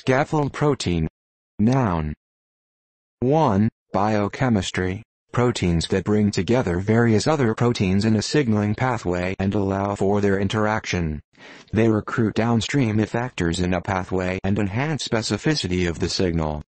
Scaffold protein. Noun. 1. Biochemistry. Proteins that bring together various other proteins in a signaling pathway and allow for their interaction. They recruit downstream effectors in a pathway and enhance specificity of the signal.